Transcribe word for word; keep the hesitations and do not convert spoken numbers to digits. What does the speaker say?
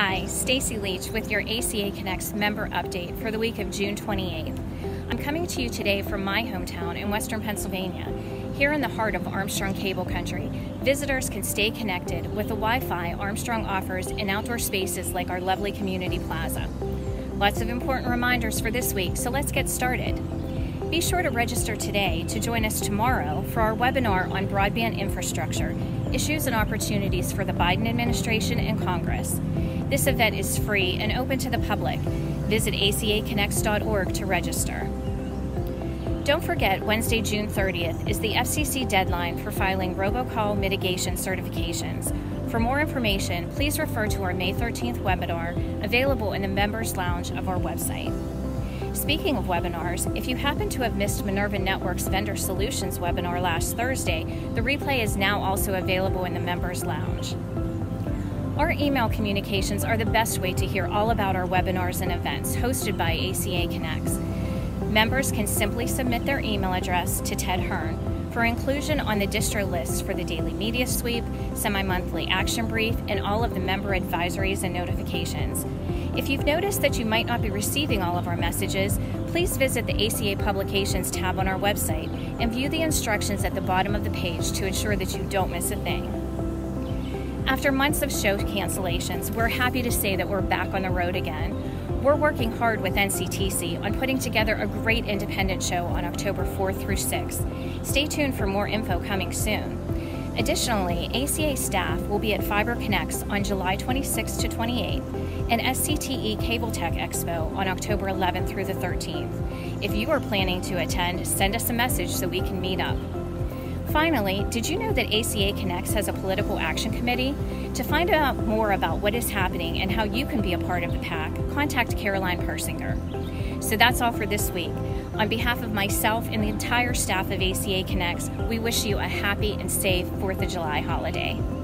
Hi, Stacy Leach with your A C A Connects member update for the week of June twenty-eighth. I'm coming to you today from my hometown in western Pennsylvania. Here in the heart of Armstrong Cable Country, visitors can stay connected with the Wi-Fi Armstrong offers in outdoor spaces like our lovely community plaza. Lots of important reminders for this week, so let's get started. Be sure to register today to join us tomorrow for our webinar on broadband infrastructure, issues and opportunities for the Biden administration and Congress. This event is free and open to the public. Visit A C A connects dot org to register. Don't forget, Wednesday, June thirtieth is the F C C deadline for filing robocall mitigation certifications. For more information, please refer to our May thirteenth webinar available in the Members Lounge of our website. Speaking of webinars, if you happen to have missed Minerva Network's Vendor Solutions webinar last Thursday, the replay is now also available in the Members Lounge. Our email communications are the best way to hear all about our webinars and events hosted by A C A Connects. Members can simply submit their email address to Ted Hearn for inclusion on the distro lists for the daily media sweep, semi-monthly action brief, and all of the member advisories and notifications. If you've noticed that you might not be receiving all of our messages, please visit the A C A Publications tab on our website and view the instructions at the bottom of the page to ensure that you don't miss a thing. After months of show cancellations, we're happy to say that we're back on the road again. We're working hard with N C T C on putting together a great independent show on October fourth through sixth. Stay tuned for more info coming soon. Additionally, A C A staff will be at Fiber Connects on July twenty-sixth to twenty-eighth and S C T E Cable Tech Expo on October eleventh through the thirteenth. If you are planning to attend, send us a message so we can meet up. Finally, did you know that A C A Connects has a political action committee? To find out more about what is happening and how you can be a part of the PAC, contact Caroline Persinger. So that's all for this week. On behalf of myself and the entire staff of A C A Connects, we wish you a happy and safe fourth of July holiday.